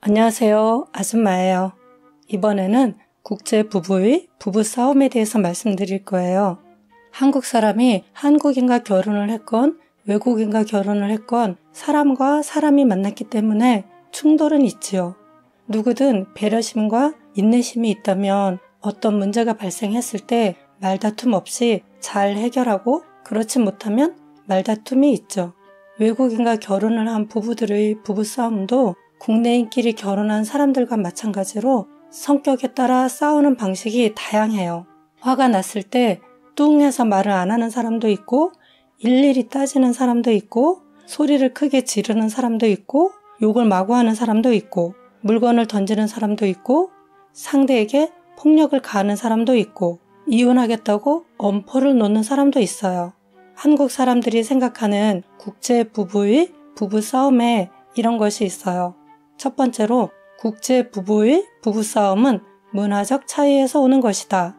안녕하세요. 아줌마예요. 이번에는 국제 부부의 부부싸움에 대해서 말씀드릴 거예요. 한국 사람이 한국인과 결혼을 했건 외국인과 결혼을 했건 사람과 사람이 만났기 때문에 충돌은 있지요. 누구든 배려심과 인내심이 있다면 어떤 문제가 발생했을 때 말다툼 없이 잘 해결하고 그렇지 못하면 말다툼이 있죠. 외국인과 결혼을 한 부부들의 부부싸움도 국내인끼리 결혼한 사람들과 마찬가지로 성격에 따라 싸우는 방식이 다양해요. 화가 났을 때 뚱 해서 말을 안 하는 사람도 있고 일일이 따지는 사람도 있고 소리를 크게 지르는 사람도 있고 욕을 마구 하는 사람도 있고 물건을 던지는 사람도 있고 상대에게 폭력을 가하는 사람도 있고 이혼하겠다고 엄포를 놓는 사람도 있어요. 한국 사람들이 생각하는 국제 부부의 부부싸움에 이런 것이 있어요. 첫 번째로 국제 부부의 부부싸움은 문화적 차이에서 오는 것이다.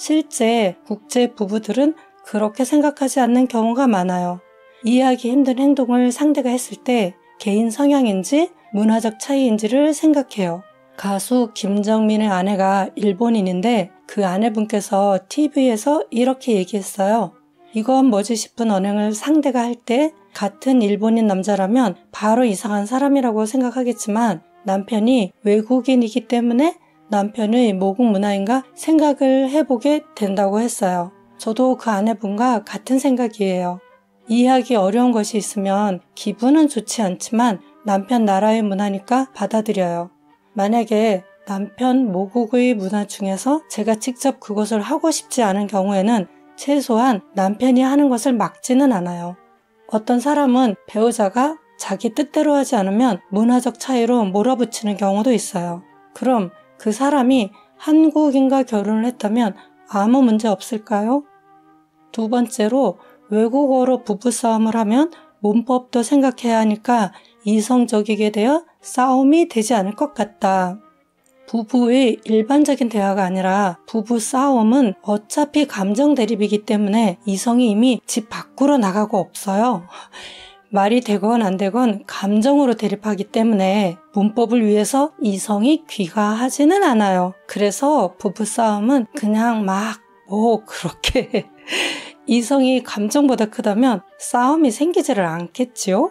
실제 국제 부부들은 그렇게 생각하지 않는 경우가 많아요. 이해하기 힘든 행동을 상대가 했을 때 개인 성향인지 문화적 차이인지를 생각해요. 가수 김정민의 아내가 일본인인데 그 아내분께서 TV에서 이렇게 얘기했어요. 이건 뭐지 싶은 언행을 상대가 할 때 같은 일본인 남자라면 바로 이상한 사람이라고 생각하겠지만 남편이 외국인이기 때문에 남편의 모국 문화인가 생각을 해보게 된다고 했어요. 저도 그 아내분과 같은 생각이에요. 이해하기 어려운 것이 있으면 기분은 좋지 않지만 남편 나라의 문화니까 받아들여요. 만약에 남편 모국의 문화 중에서 제가 직접 그것을 하고 싶지 않은 경우에는 최소한 남편이 하는 것을 막지는 않아요. 어떤 사람은 배우자가 자기 뜻대로 하지 않으면 문화적 차이로 몰아붙이는 경우도 있어요. 그럼 그 사람이 한국인과 결혼을 했다면 아무 문제 없을까요? 두 번째로 외국어로 부부싸움을 하면 문법도 생각해야 하니까 이성적이게 되어 싸움이 되지 않을 것 같다. 부부의 일반적인 대화가 아니라 부부 싸움은 어차피 감정 대립이기 때문에 이성이 이미 집 밖으로 나가고 없어요. 말이 되건 안 되건 감정으로 대립하기 때문에 문법을 위해서 이성이 귀가하지는 않아요. 그래서 부부 싸움은 그냥 그렇게 이성이 감정보다 크다면 싸움이 생기지를 않겠지요?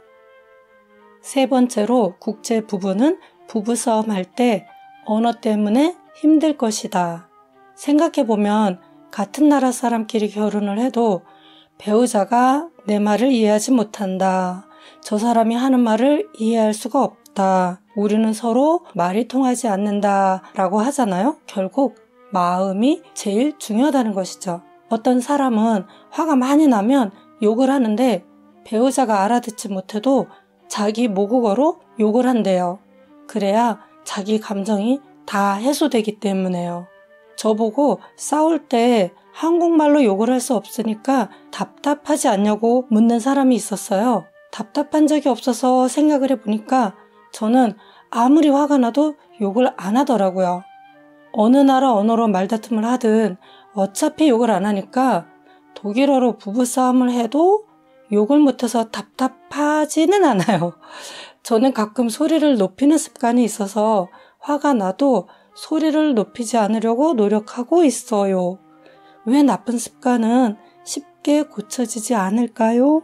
세 번째로 국제 부부는 부부싸움 할 때 언어 때문에 힘들 것이다. 생각해보면 같은 나라 사람끼리 결혼을 해도 배우자가 내 말을 이해하지 못한다. 저 사람이 하는 말을 이해할 수가 없다. 우리는 서로 말이 통하지 않는다 라고 하잖아요. 결국 마음이 제일 중요하다는 것이죠. 어떤 사람은 화가 많이 나면 욕을 하는데 배우자가 알아듣지 못해도 자기 모국어로 욕을 한대요. 그래야 자기 감정이 다 해소되기 때문에요. 저보고 싸울 때 한국말로 욕을 할 수 없으니까 답답하지 않냐고 묻는 사람이 있었어요. 답답한 적이 없어서 생각을 해보니까 저는 아무리 화가 나도 욕을 안 하더라고요. 어느 나라 언어로 말다툼을 하든 어차피 욕을 안 하니까 독일어로 부부싸움을 해도 욕을 못해서 답답하지는 않아요. 저는 가끔 소리를 높이는 습관이 있어서 화가 나도 소리를 높이지 않으려고 노력하고 있어요. 왜 나쁜 습관은 쉽게 고쳐지지 않을까요?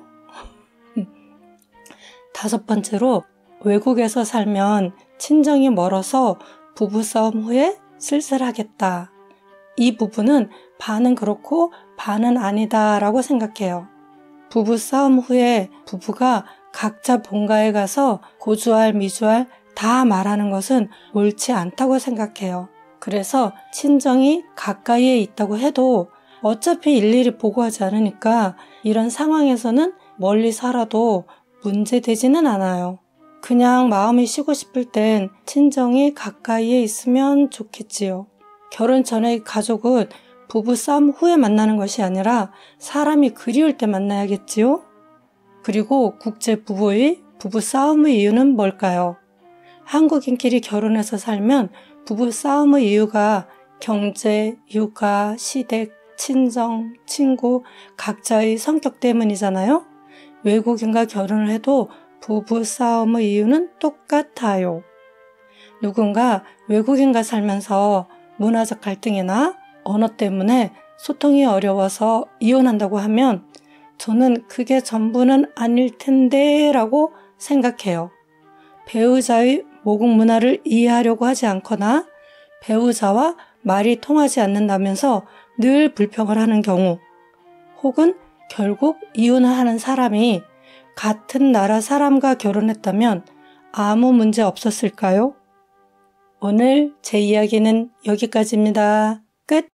다섯 번째로 외국에서 살면 친정이 멀어서 부부싸움 후에 쓸쓸하겠다. 이 부분은 반은 그렇고 반은 아니다라고 생각해요. 부부싸움 후에 부부가 각자 본가에 가서 고주할 미주할 다 말하는 것은 옳지 않다고 생각해요. 그래서 친정이 가까이에 있다고 해도 어차피 일일이 보고하지 않으니까 이런 상황에서는 멀리 살아도 문제되지는 않아요. 그냥 마음이 쉬고 싶을 땐 친정이 가까이에 있으면 좋겠지요. 결혼 전의 가족은 부부싸움 후에 만나는 것이 아니라 사람이 그리울 때 만나야겠지요? 그리고 국제 부부의 부부싸움의 이유는 뭘까요? 한국인끼리 결혼해서 살면 부부싸움의 이유가 경제, 육아, 시댁, 친정, 친구, 각자의 성격 때문이잖아요? 외국인과 결혼을 해도 부부싸움의 이유는 똑같아요. 누군가 외국인과 살면서 문화적 갈등이나 언어 때문에 소통이 어려워서 이혼한다고 하면 저는 그게 전부는 아닐 텐데 라고 생각해요. 배우자의 모국 문화를 이해하려고 하지 않거나 배우자와 말이 통하지 않는다면서 늘 불평을 하는 경우, 혹은 결국 이혼을 하는 사람이 같은 나라 사람과 결혼했다면 아무 문제 없었을까요? 오늘 제 이야기는 여기까지입니다. 끝!